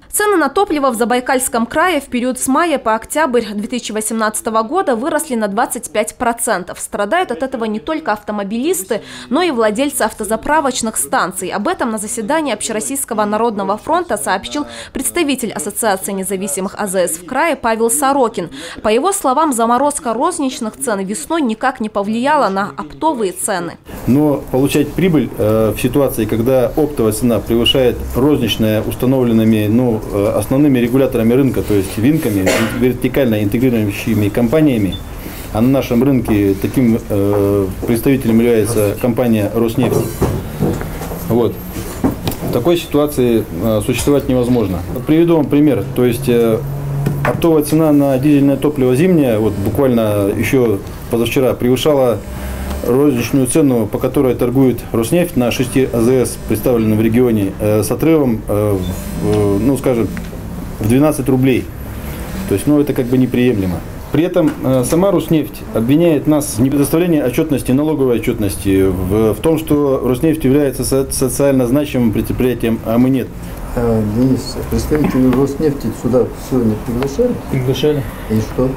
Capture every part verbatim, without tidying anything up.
Цены на топливо в Забайкальском крае в период с мая по октябрь две тысячи восемнадцатого года выросли на двадцать пять процентов. Страдают от этого не только автомобилисты, но и владельцы автозаправочных станций. Об этом на заседании Общероссийского народного фронта сообщил представитель Ассоциации независимых АЗС в крае Павел Сорокин. По его словам, заморозка розничных цен весной никак не повлияла на оптовые цены. Но получать прибыль э, в ситуации, когда оптовая цена превышает розничная установленными, ну, основными регуляторами рынка, то есть винками, вертикально интегрирующими компаниями, а на нашем рынке таким э, представителем является компания «Роснефть». Вот. В такой ситуации э, существовать невозможно. Приведу вам пример. То есть э, оптовая цена на дизельное топливо зимнее, вот буквально еще позавчера, превышала розничную цену, по которой торгует «Роснефть» на шести АЗС, представленных в регионе, э, с отрывом, э, в, ну, скажем, в двенадцать рублей. То есть, ну, это как бы неприемлемо. При этом э, сама «Роснефть» обвиняет нас в непредоставлении отчетности, налоговой отчетности, в, в том, что «Роснефть» является со социально значимым предприятием, а мы нет. А, Денис, представители «Роснефти» сюда сегодня приглашали? Приглашали. И что?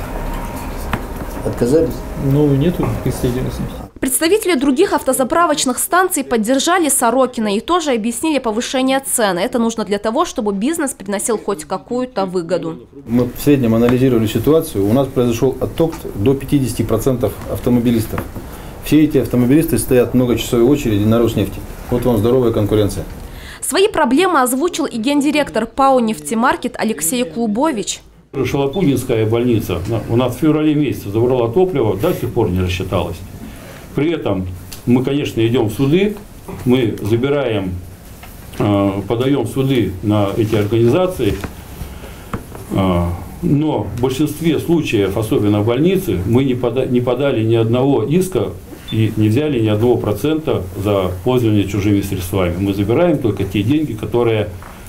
Отказались? Ну, нету представителей «Роснефти». Представители других автозаправочных станций поддержали Сорокина и тоже объяснили повышение цен. Это нужно для того, чтобы бизнес приносил хоть какую-то выгоду. Мы в среднем анализировали ситуацию. У нас произошел отток до пятидесяти процентов автомобилистов. Все эти автомобилисты стоят в многочасовой очереди на «Роснефти». Вот вам здоровая конкуренция. Свои проблемы озвучил и гендиректор ПАО «Нефтемаркет» Алексей Клубович. Шалопутинская больница у нас в феврале месяце забрала топливо, до сих пор не рассчиталась. При этом мы, конечно, идем в суды, мы забираем, подаем в суды на эти организации, но в большинстве случаев, особенно в больнице, мы не подали, не подали ни одного иска и не взяли ни одного процента за пользование чужими средствами. Мы забираем только те деньги, которые,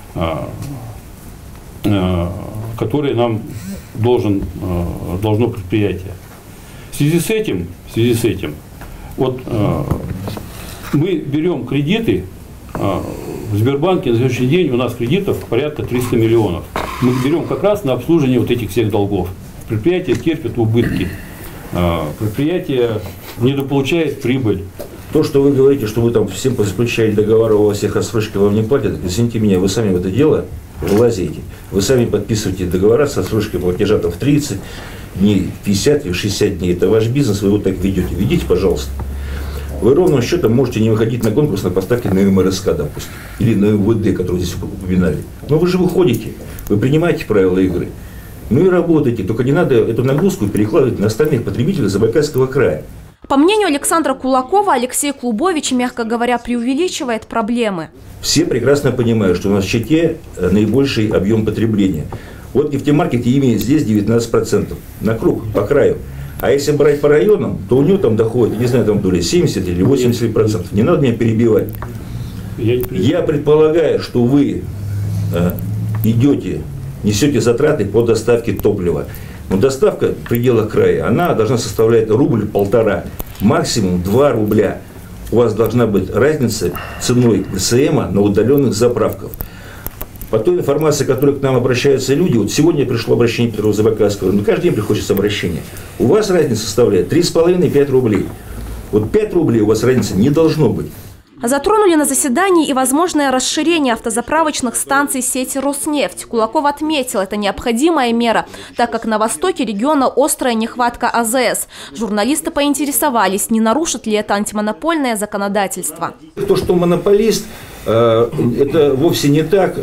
которые нам должен, должно предприятие. В связи с этим, в связи с этим вот, э, мы берем кредиты, э, в Сбербанке на сегодняшний день у нас кредитов порядка триста миллионов. Мы берем как раз на обслуживание вот этих всех долгов. Предприятие терпит убытки, э, предприятие недополучает прибыль. То, что вы говорите, что вы там всем заключали договора, у вас всех отсрочки вам не платят, извините меня, вы сами в это дело влазите. Вы сами подписываете договора с отсрочкой платежа там в тридцать дней, пятьдесят или шестьдесят дней. Это ваш бизнес, вы вот так ведете. Ведите, пожалуйста. Вы ровным счетом можете не выходить на конкурс на поставки на эм эр эс ка, допустим, или на эм вэ дэ, который здесь упоминали. Но вы же выходите, вы принимаете правила игры. Ну и работаете, только не надо эту нагрузку перекладывать на остальных потребителей Забайкальского края. По мнению Александра Кулакова, Алексей Клубович, мягко говоря, преувеличивает проблемы. Все прекрасно понимают, что у нас в Чите наибольший объем потребления. Вот нефтемаркет имеет здесь девятнадцать процентов на круг, по краю. А если брать по районам, то у него там доходит, не знаю, там доля семьдесят или восемьдесят процентов. Не надо меня перебивать. Я предполагаю, что вы э, идете, несете затраты по доставке топлива. Но доставка в пределах края, она должна составлять рубль-полтора, максимум два рубля. У вас должна быть разница ценой эс эма на удаленных заправках. По той информации, которой к нам обращаются люди, вот сегодня пришло обращение Петрова Забайкальского, но каждый день приходит обращение. У вас разница составляет три с половиной — пять рублей. Вот пять рублей у вас разницы не должно быть. Затронули на заседании и возможное расширение автозаправочных станций сети «Роснефть». Кулаков отметил, это необходимая мера, так как на востоке региона острая нехватка а зэ эс. Журналисты поинтересовались, не нарушит ли это антимонопольное законодательство. То, что монополист, это вовсе не так.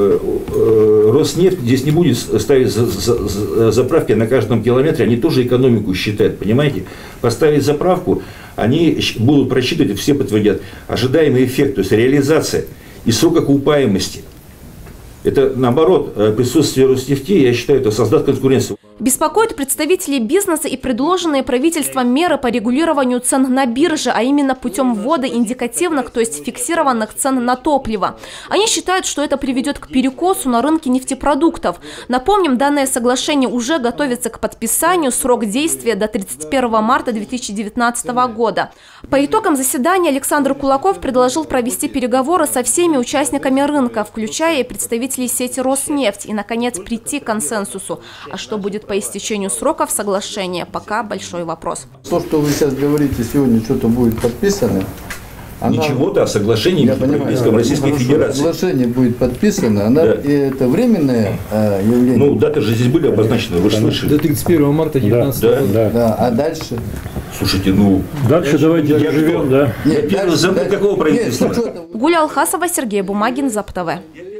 Роснефть здесь не будет ставить заправки на каждом километре, они тоже экономику считают, понимаете? Поставить заправку, они будут просчитывать, все подтвердят, ожидаемый эффект, то есть реализация и срок окупаемости. Это, наоборот, присутствие Роснефти, я считаю, это создаст конкуренцию. Беспокоят представителей бизнеса и предложенные правительством меры по регулированию цен на бирже, а именно путем ввода индикативных, то есть фиксированных цен на топливо. Они считают, что это приведет к перекосу на рынке нефтепродуктов. Напомним, данное соглашение уже готовится к подписанию, срок действия до тридцать первого марта две тысячи девятнадцатого года. По итогам заседания Александр Кулаков предложил провести переговоры со всеми участниками рынка, включая и представителей перестроить ли сеть Роснефть и, наконец, прийти к консенсусу. А что будет по истечению сроков соглашения, пока большой вопрос. То, что вы сейчас говорите, сегодня что-то будет подписано. Она, Ничего-то, а соглашение между правительством Российской хорошо, Федерации. Соглашение будет подписано, она, Да. и это временное а, явление. Ну, даты же здесь были обозначены, вы же слышали. До тридцать первого марта две тысячи девятнадцатого года. Да? Да, а дальше? Слушайте, ну... Дальше давайте доживем, да? Я первый замок какого правительства? Нет, ну, что-то- Гуля Алхасова, Сергей Бумагин, ЗАП-ТВ.